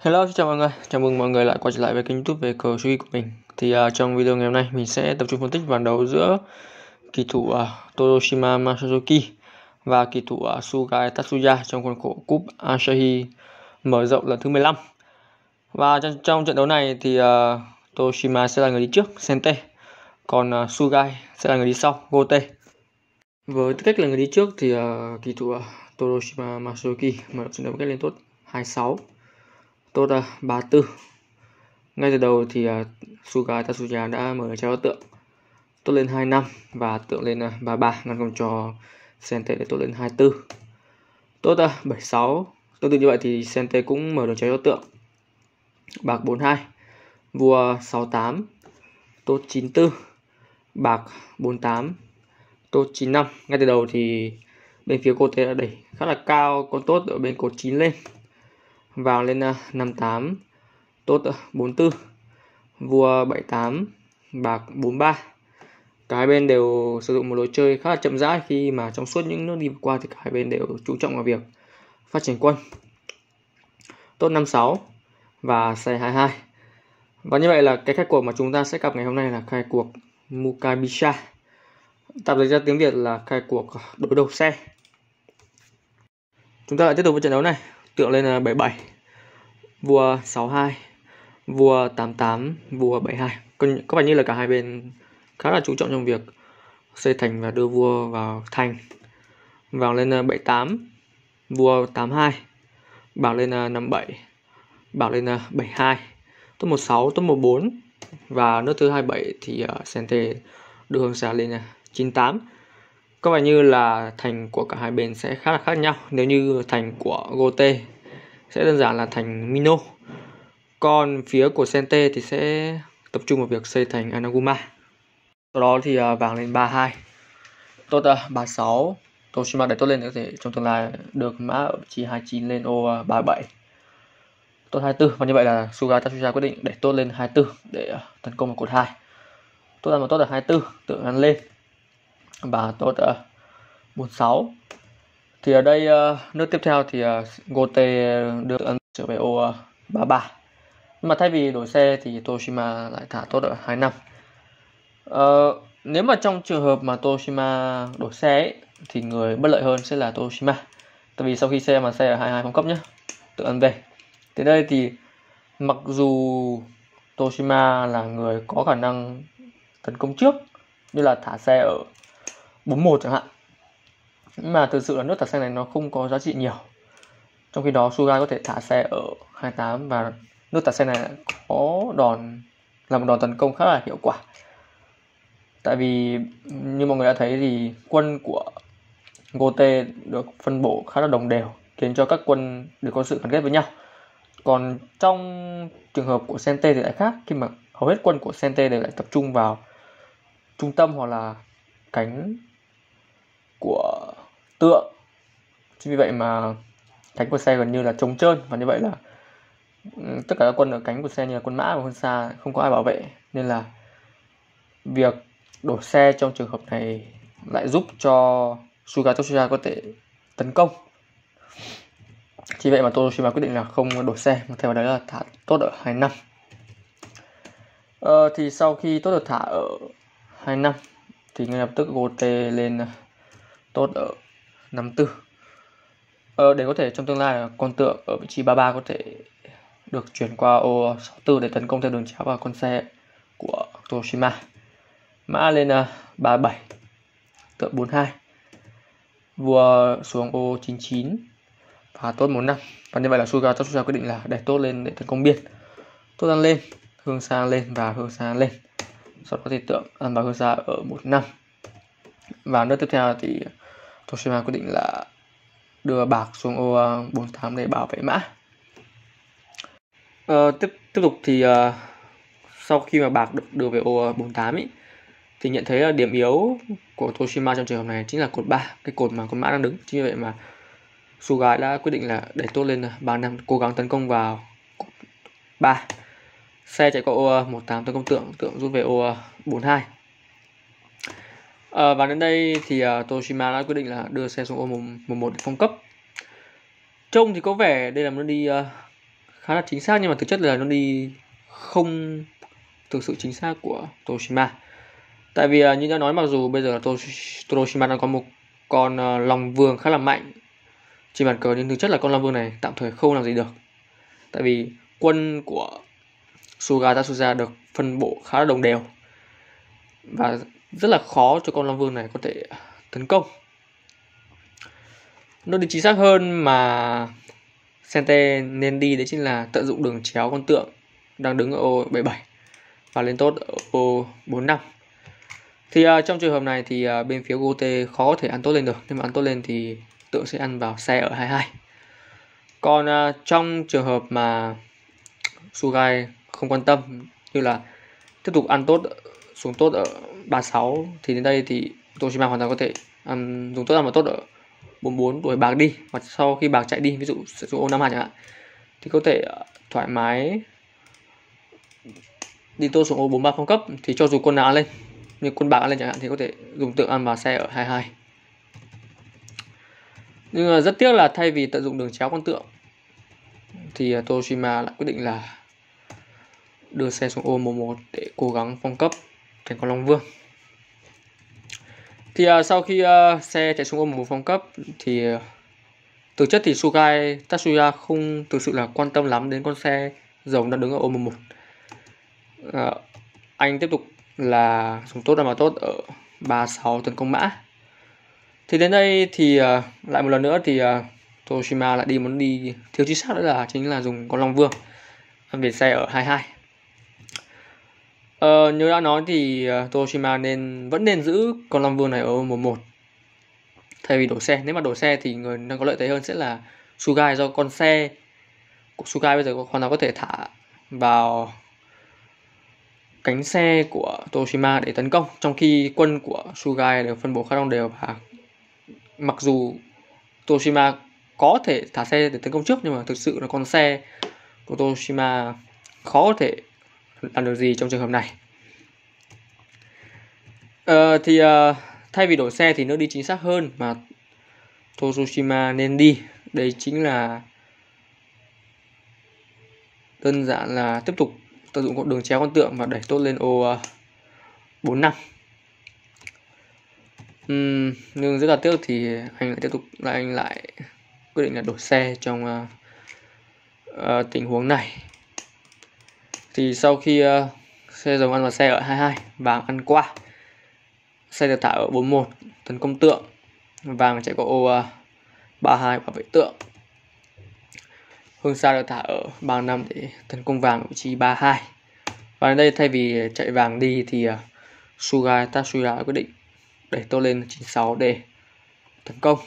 Hello, xin chào mọi người. Chào mừng mọi người lại quay trở lại với kênh YouTube về cờ Sugi của mình. Trong video ngày hôm nay mình sẽ tập trung phân tích ván đấu giữa kỳ thủ Toyoshima Masazuki và kỳ thủ Sugai Tatsuya trong khuôn khổ cúp Asahi mở rộng lần thứ 15. Và trong trận đấu này thì Toyoshima sẽ là người đi trước, Sente, còn Sugai sẽ là người đi sau, Gote. Với tư cách là người đi trước thì kỳ thủ Toyoshima Masazuki mở rộng trận đấu cách lên tốt 26. Tốt 34. Ngay từ đầu thì Sugai Tatsuya đã mở treo tượng tốt lên 25 và tượng lên 33, ngăn không cho Sente để tốt lên 24. Tốt 76. Tương tự như vậy thì Sente cũng mở đường chéo cho tượng. Bạc 42, vua 68, tốt 94, bạc 48, tốt 95. Ngay từ đầu thì bên phía Gote đã đẩy khá là cao con tốt ở bên cột 9 lên. Vào lên 58, tốt 44, vua 78, bạc 43. Cả hai bên đều sử dụng một lối chơi khá là chậm rãi khi mà trong suốt những nước đi vừa qua thì cả hai bên đều chú trọng vào việc phát triển quân. Tốt 56 và xe 22. Và như vậy là cái khai cuộc mà chúng ta sẽ gặp ngày hôm nay là khai cuộc Mukabisha. Tạm dịch ra tiếng Việt là khai cuộc đối đầu xe. Chúng ta lại tiếp tục với trận đấu này. Tượng lên 77, vua 62, vua 88, vua 72. Có vẻ như là cả hai bên khá là chú trọng trong việc xây thành và đưa vua vào thành. Vào lên 78, vua 82, bảo lên 57, bảo lên 72, tốt 16, tốt 14. Và nước thứ 27 thì Sente đưa hướng xa lên 98. Có vẻ như là thành của cả hai bên sẽ khá là khác nhau. Nếu như thành của Gote sẽ đơn giản là thành Mino, còn phía của Sente thì sẽ tập trung vào việc xây thành Anaguma. Sau đó thì vàng lên 32, tốt 36. Toshima để tốt lên có thể trong tương lai được mã ở vị trí 29 lên ô 37, tốt 24. Và như vậy là Sugai Tatsuya quyết định để tốt lên 24 để tấn công vào cột 2. Tốt là 24, tượng ăn lên và tốt 46. Thì ở đây nước tiếp theo thì Gote đưa tượng trở về ô 33. Nhưng mà thay vì đổi xe thì Toshima lại thả tốt ở 25. Nếu mà trong trường hợp mà Toshima đổi xe ấy, thì người bất lợi hơn sẽ là Toshima. Tại vì sau khi xe mà xe ở 22 không cấp nhé, tự ăn về. Thế đây thì mặc dù Toshima là người có khả năng tấn công trước, như là thả xe ở 41 chẳng hạn, nhưng mà thực sự là nước thả xe này nó không có giá trị nhiều. Trong khi đó Sugai có thể thả xe ở 28 và nước thả xe này có là một đòn tấn công khá là hiệu quả. Tại vì như mọi người đã thấy thì quân của Gote được phân bổ khá là đồng đều, khiến cho các quân đều có sự gắn kết với nhau. Còn trong trường hợp của Sente thì lại khác, khi mà hầu hết quân của Sente đều lại tập trung vào trung tâm hoặc là cánh của tượng. Chính vì vậy mà cánh của xe gần như là trống trơn, và như vậy là tất cả các quân ở cánh của xe như là quân mã và quân xa không có ai bảo vệ, nên là việc đổi xe trong trường hợp này lại giúp cho Sugai Tatsuya có thể tấn công. Chỉ vậy mà Toshima quyết định là không đổi xe, mà theo đó là thả tốt ở 25. Thì sau khi tốt được thả ở 25 thì ngay lập tức Gote lên tốt ở 54. Để có thể trong tương lai con tượng ở vị trí 33 có thể được chuyển qua ô 64 để tấn công theo đường chéo vào con xe của Toshima. Mã lên 37, tượng 42, vua xuống ô 99 và tốt 15. Và như vậy là Sugai Tatsuya quyết định là để tốt lên để tấn công biên. Tốt ăn lên, hương sang lên và hương sang lên. Sau đó thì tượng ăn vào hương xa ở 15. Và nước tiếp theo thì Toshima quyết định là đưa bạc xuống ô 48 để bảo vệ mã. Tiếp tục thì sau khi mà bạc được đưa về ô 48 ấy, thì nhận thấy là điểm yếu của Toshima trong trường hợp này chính là cột 3, cái cột mà con mã đang đứng. Chính vì vậy mà Sugai đã quyết định là đẩy tốt lên 35, cố gắng tấn công vào cột 3. Xe chạy qua ô 18 tấn công tượng rút về ô 42. Và đến đây thì Toshima đã quyết định là đưa xe xuống ô 11 để phong cấp. Trông thì có vẻ đây là một đi khá là chính xác, nhưng mà thực chất là nó đi không thực sự chính xác của Toshima. Tại vì như đã nói, mặc dù bây giờ là Toshima đang có một con Long Vương khá là mạnh trên bàn cờ, nhưng thực chất là con Long Vương này tạm thời không làm gì được. Tại vì quân của Suga Tatsuya được phân bổ khá là đồng đều và rất là khó cho con Long Vương này có thể tấn công. Nó đi chính xác hơn mà Sente nên đi đấy chính là tận dụng đường chéo con tượng đang đứng ở ô 77 và lên tốt ở ô 45. Thì trong trường hợp này thì bên phía Gote khó có thể ăn tốt lên được, nhưng mà ăn tốt lên thì tượng sẽ ăn vào xe ở 22. Còn trong trường hợp mà Sugai không quan tâm, như là tiếp tục ăn tốt xuống tốt ở 36, thì đến đây thì Toshima hoàn toàn có thể dùng tốt ăn vào tốt ở 44 đuổi bạc đi, hoặc sau khi bạc chạy đi, ví dụ sử dụng ô 52 chẳng hạn, thì có thể thoải mái đi tốt xuống ô 43 phong cấp. Thì cho dù quân nào ăn lên, như quân bạc ăn lên chẳng hạn, thì có thể dùng tượng ăn vào xe ở 22. Nhưng mà rất tiếc là thay vì tận dụng đường chéo con tượng thì Toshima lại quyết định là đưa xe xuống ô 11 để cố gắng phong cấp thành con Long Vương. Thì sau khi xe chạy xuống ô 11 phong cấp thì thực chất thì Sugai Tatsuya không thực sự là quan tâm lắm đến con xe rồng đang đứng ở ô 11. Anh tiếp tục là dùng tốt mà tốt ở 36 tấn công mã. Thì đến đây thì lại một lần nữa thì Toshima lại muốn đi thiếu chính xác, đó là chính là dùng con Long Vương về xe ở 22. Như đã nói thì Toshima vẫn nên giữ con Long Vương này ở 11 thay vì đổi xe. Nếu mà đổi xe thì người đang có lợi thế hơn sẽ là Sugai, do con xe của Sugai bây giờ hoàn toàn có thể thả vào cánh xe của Toshima để tấn công, trong khi quân của Sugai đều phân bố khá đồng đều. Và mặc dù Toshima có thể thả xe để tấn công trước, nhưng mà thực sự là con xe của Toshima khó có thể làm được gì trong trường hợp này. Thay vì đổi xe thì nó đi chính xác hơn mà Toshima nên đi, đấy chính là đơn giản là tiếp tục tận dụng con đường chéo con tượng và đẩy tốt lên ô 45. Nhưng rất là tiếc thì anh lại quyết định là đổi xe trong tình huống này. Thì sau khi xe rồng ăn vào xe ở 22, vàng ăn qua, xe được thả ở 41 tấn công tượng, vàng chạy qua ô 32 bảo vệ tượng, Hương Sa được thả ở 35 để tấn công vàng ở vị trí 32. Và đến đây thay vì chạy vàng đi thì Sugai Tatsuya quyết định đẩy tốt lên 96 để tấn công.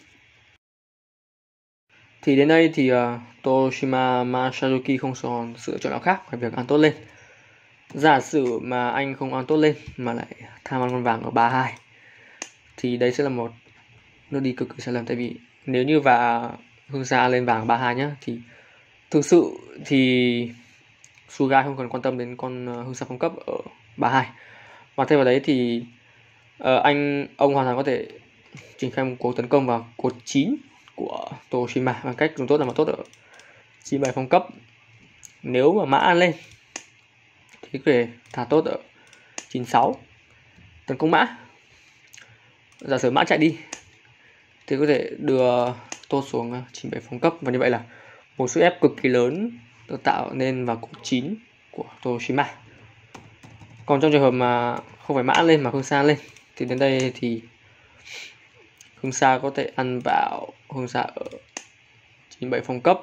Thì đến đây thì Toshima Masayoshi không còn sự lựa chọn nào khác ngoài việc ăn tốt lên. Giả sử mà anh không ăn tốt lên mà lại tham ăn con vàng ở 32 thì đấy sẽ là một nước đi cực kỳ sai lầm. Tại vì nếu như Hương Sa lên vàng 32 nhá, thì thực sự thì Sugai không cần quan tâm đến con Hương Sa phong cấp ở 32. Và thêm vào đấy thì ông hoàn toàn có thể triển khai một cuộc tấn công vào cột 9 của Toshima bằng cách dùng tốt làm tốt ở 97 phong cấp. Nếu mà mã ăn lên thì có thể thả tốt ở 96 tấn công mã. Giả sử mã chạy đi thì có thể đưa tốt xuống 97 phong cấp, và như vậy là một sức ép cực kỳ lớn được tạo nên vào cột 9 của Toshima. Còn trong trường hợp mà không phải mã lên mà Hương Sa lên thì đến đây thì Hương Sa có thể ăn vào Hương Sa ở 97 phong cấp.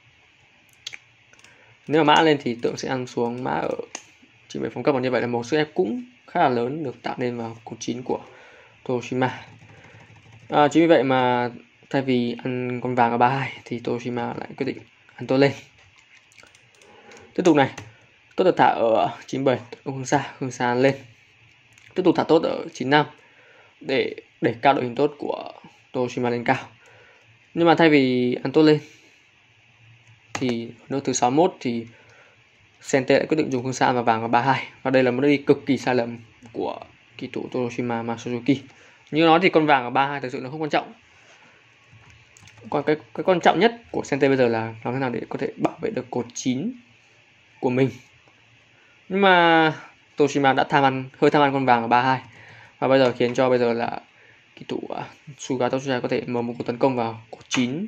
Nếu mà mã lên thì tượng sẽ ăn xuống mã ở 97 phong cấp, và như vậy là một sức ép cũng khá là lớn được tạo nên vào cột 9 của Toshima. Chính vì vậy mà thay vì ăn con vàng ở 32 thì Toshima lại quyết định ăn tốt lên. Tiếp tục này, tốt được thả ở 97 Hương Sa lên. Tiếp tục thả tốt ở 95 để đẩy cao đội hình tốt của Toshima lên cao. Nhưng mà thay vì ăn tốt lên thì nước thứ 61 thì Sente lại quyết định dùng Hương Sa và vàng vào 32. Và đây là một đi cực kỳ sai lầm của kỳ thủ Toshima Masayoshi. Như nói thì con vàng ở 32 thực sự nó không quan trọng. Còn cái quan trọng nhất của Sente bây giờ là làm thế nào để có thể bảo vệ được cột 9 của mình. Nhưng mà Toshima đã hơi tham ăn con vàng ở 3-2 và bây giờ khiến cho bây giờ là kỳ thủ Suga Tatsuya có thể mở một cuộc tấn công vào cột 9.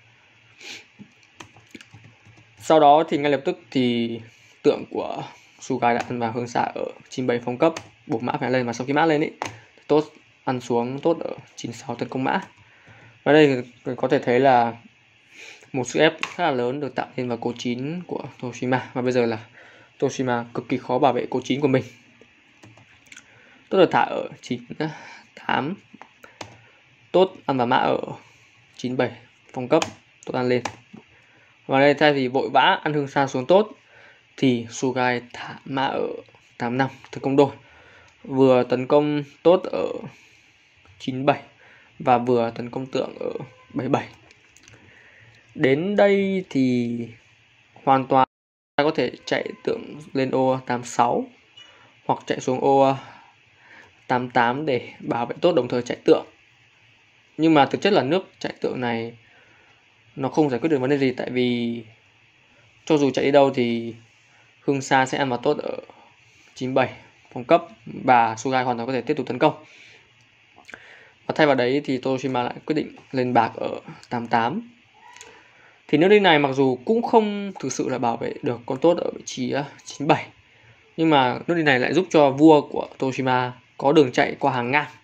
Sau đó thì ngay lập tức thì tượng của Suga đã ăn vào hương xạ ở 97 phong cấp, buộc mã phải lên, và sau khi mã lên ý, tốt ăn xuống tốt ở 96 tấn công mã. Và đây có thể thấy là một sức ép khá là lớn được tạo nên vào cột 9 của Toshima, và bây giờ là Toshima cực kỳ khó bảo vệ cột 9 của mình. Tốt được thả ở 98, tốt ăn vào mã ở 97 phong cấp, tốt ăn lên. Và đây thay vì vội vã ăn hương xa xuống tốt thì Sugai thả mã ở 85 tấn công đôi, vừa tấn công tốt ở 97 và vừa tấn công tượng ở 77. Đến đây thì hoàn toàn ta có thể chạy tượng lên ô 86 hoặc chạy xuống ô 88 để bảo vệ tốt đồng thời chạy tượng. Nhưng mà thực chất là nước chạy tượng này nó không giải quyết được vấn đề gì, tại vì cho dù chạy đi đâu thì hương xa sẽ ăn vào tốt ở 97 phong cấp và Sugai hoàn toàn có thể tiếp tục tấn công. Và thay vào đấy thì Toshima lại quyết định lên bạc ở 88. Thì nước đi này mặc dù cũng không thực sự là bảo vệ được con tốt ở vị trí 97, nhưng mà nước đi này lại giúp cho vua của Toshima có đường chạy qua hàng ngang.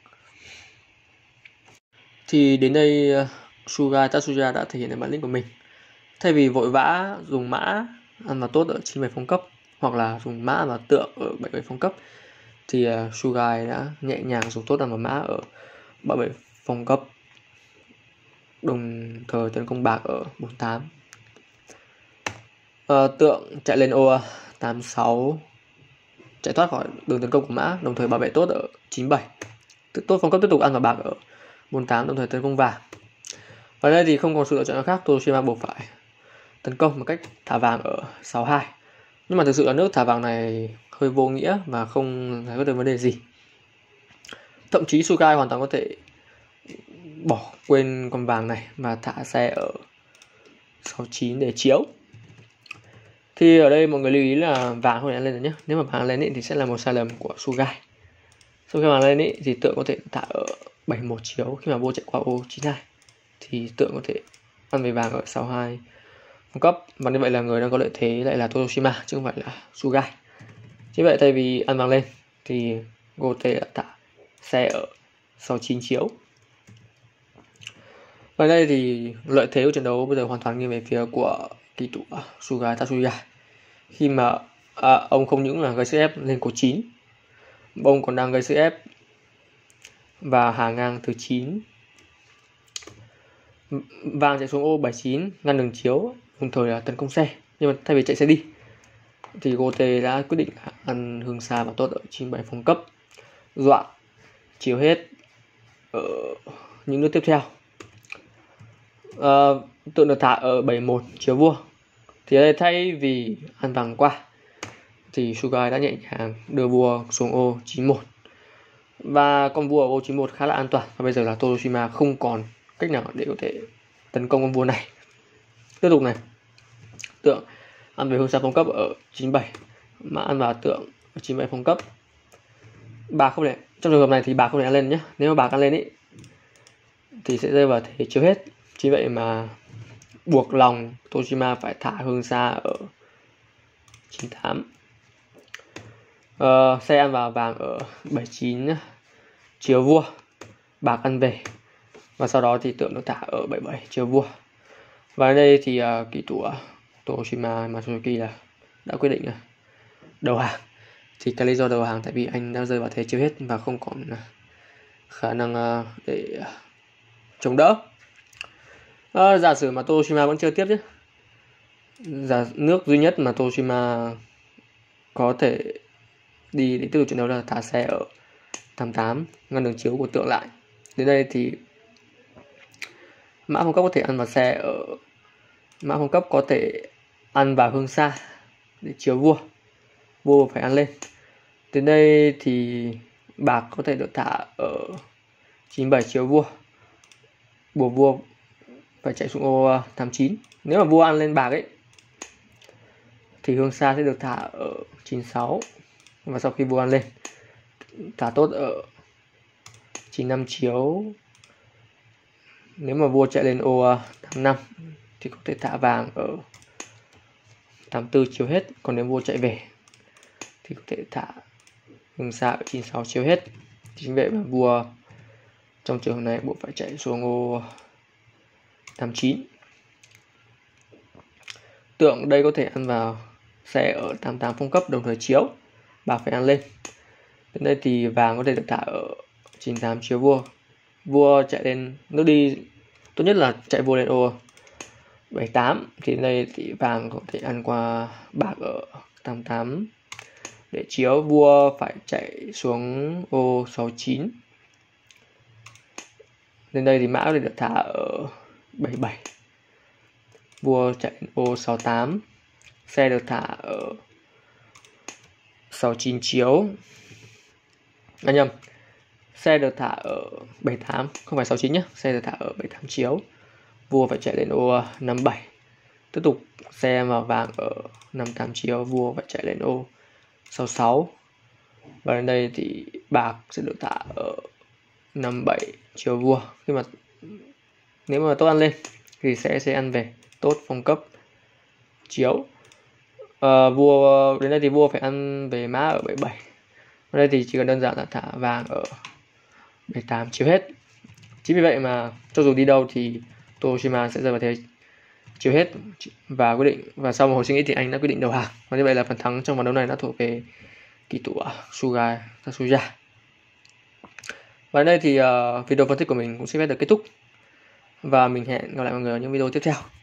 Thì đến đây Suga Tatsuya đã thể hiện được bản lĩnh của mình. Thay vì vội vã dùng mã ăn vào tốt ở 97 phong cấp hoặc là dùng mã ăn vào tượng ở 77 phong cấp thì Sugai đã nhẹ nhàng dùng tốt ăn vào mã ở 77 phong cấp, đồng thời tấn công bạc ở 48. Tượng chạy lên ô 86, chạy thoát khỏi đường tấn công của mã, đồng thời bảo vệ tốt ở 97. Tốt phong cấp tiếp tục ăn vào bạc ở 48, đồng thời tấn công vàng. Và đây thì không còn sự lựa chọn nào khác, Toshima buộc phải tấn công một cách thả vàng ở 62. Nhưng mà thực sự là nước thả vàng này hơi vô nghĩa và không giải quyết được vấn đề gì. Thậm chí Sugai hoàn toàn có thể bỏ quên con vàng này và thả xe ở 69 để chiếu. Thì ở đây mọi người lưu ý là vàng không thể ăn lên được nhé. Nếu mà vàng lên ý, thì sẽ là một sai lầm của Sugai. Sau khi vàng lên ý, thì tượng có thể thả ở 71 chiếu. Khi mà vua chạy qua ô 92 thì tượng có thể ăn về vàng ở 62 phong cấp. Và như vậy là người đang có lợi thế lại là Toshima chứ không phải là Sugai. Như vậy thay vì ăn vàng lên thì Gote đã thả xe ở 69 chiếu. Và đây thì lợi thế của trận đấu bây giờ hoàn toàn nghiêng về phía của kỳ thủ Suga Tatsuya. Khi mà ông không những là gây sức ép lên cột 9, ông còn đang gây sức ép và hàng ngang thứ 9. Vàng chạy xuống ô 79 ngăn đường chiếu, đồng thời là tấn công xe. Nhưng mà thay vì chạy xe đi thì Gote đã quyết định ăn hương xa và tốt ở 97 phong cấp, dọa chiếu hết ở những nước tiếp theo. Tượng được thả ở 71 chiếu vua. Thì đây thay vì ăn vàng qua thì Sugai đã nhẹ nhàng đưa vua xuống ô 91. Và con vua ở ô 91 khá là an toàn. Và bây giờ là Toshima không còn cách nào để có thể tấn công con vua này. Tiếp tục này, tượng ăn về hương xa phong cấp ở 97, mà ăn vào tượng ở 97 phong cấp. Bạc không thể, trong trường hợp này thì bạc không thể ăn lên nhé. Nếu mà bạc ăn lên ý, thì sẽ rơi vào thế chiếu hết. Chính vậy mà buộc lòng Toshima phải thả hương xa ở 98. Xe ăn vào vàng ở 79 chiếu vua, bạc ăn về. Và sau đó thì tượng được thả ở 77 chiếu vua. Và ở đây thì kỳ thủ Toshima Matsuki là đã quyết định đầu hàng. Thì cái lý do đầu hàng tại vì anh đã rơi vào thế chiếu hết và không còn khả năng để chống đỡ. Giả sử mà Toshima vẫn chơi tiếp chứ. Nước duy nhất mà Toshima có thể đi để tiếp tục trận đấu là thả xe ở 88, ngăn đường chiếu của tượng lại. Đến đây thì mã phong cấp có thể ăn vào xe ở mã phong cấp có thể ăn vào hương xa để chiếu vua. Vua phải ăn lên. Đến đây thì bạc có thể được thả ở 97 chiếu vua. Buộc vua phải chạy xuống ô 89. Nếu mà vua ăn lên bạc ấy thì Hương Sa sẽ được thả ở 96, và sau khi vua ăn lên thả tốt ở 95 chiếu. Nếu mà vua chạy lên ô 85 thì có thể thả vàng ở 84 chiếu hết, còn nếu vua chạy về thì có thể thả Hương Sa ở 96 chiếu hết. Chính vậy mà vua trong trường hợp này buộc phải chạy xuống ô 89. Tượng đây có thể ăn vào xe ở 88 phong cấp đồng thời chiếu, bạc phải ăn lên. Đến đây thì vàng có thể được thả ở 98 chiếu vua. Vua chạy lên, nước đi tốt nhất là chạy vua lên ô 78, thì đến đây thì vàng có thể ăn qua bạc ở 88 để chiếu. Vua phải chạy xuống ô 69. Đến đây thì mã có thể được thả ở 77. Vua chạy lên ô 68, xe được thả ở 69 chiếu. Nhầm, xe được thả ở 78, không phải 69 nhé, xe được thả ở 78 chiếu. Vua phải chạy lên ô 57. Tiếp tục xe vào vàng ở 58 chiếu, vua phải chạy lên ô 66. Và đến đây thì bạc sẽ được thả ở 57 chiếu vua. Khi mà nếu mà tốt ăn lên thì sẽ ăn về tốt phong cấp chiếu. Vua đến đây thì vua phải ăn về mã ở 77. Ở đây thì chỉ cần đơn giản là thả vàng ở 78 chiếu hết. Chính vì vậy mà cho dù đi đâu thì Toshima sẽ rơi vào thế chiếu hết và quyết định, và sau một hồi suy nghĩ thì anh đã quyết định đầu hàng. Và như vậy là phần thắng trong ván đấu này đã thuộc về kỳ thủ Suga Tatsuya. Và đến đây thì video phân tích của mình cũng sẽ được kết thúc, và mình hẹn gặp lại mọi người ở những video tiếp theo.